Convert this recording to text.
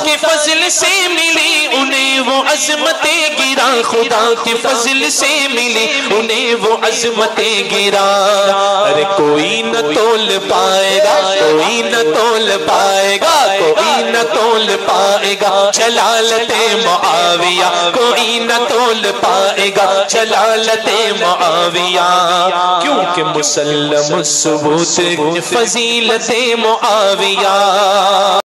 के फजल से मिली उन्हें वो अजमतें गिरा, खुदा के फजल से मिली उन्हें वो अजमतें गिरा। अरे कोई न तोल पाएगा, कोई न तोल पाएगा, कोई न तोल पाएगा जलालते मुआविया, कोई न तोल पाएगा जलालते मुआविया। क्योंकि मुसल्लम सुबूत फजीलते मुआविया।